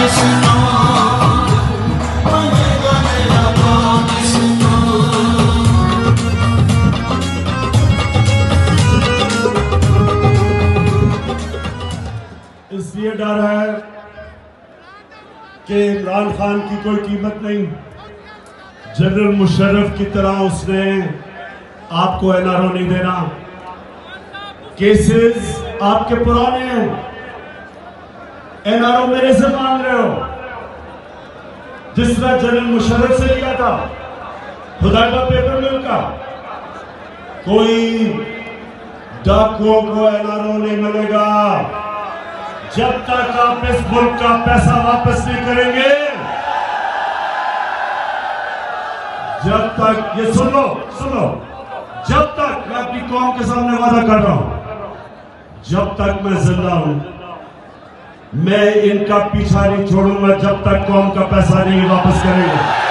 इसलिए डर है कि इमरान खान की कोई कीमत नहीं। जनरल मुशर्रफ की तरह उसने आपको एनआरओ नहीं देना। केसेस आपके पुराने हैं, एनआरओ मेरे से मांग रहे हो जिस तरह जनरल मुशर्रफ से लिया था हुदैबा पेपर मिल का। कोई डाकुओं को एनआरओ नहीं मिलेगा जब तक आप इस मुल्क का पैसा वापस नहीं करेंगे। जब तक, ये सुन लो, जब तक मैं अपनी कौम के सामने वादा कर रहा हूं, जब तक मैं जिंदा हूं मैं इनका पीछा नहीं छोड़ूंगा जब तक कौम का पैसा नहीं वापस करेंगे।